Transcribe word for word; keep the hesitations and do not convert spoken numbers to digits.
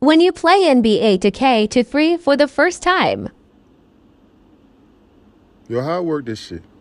When you play N B A two K twenty-three for the first time. Yo, how I work this shit?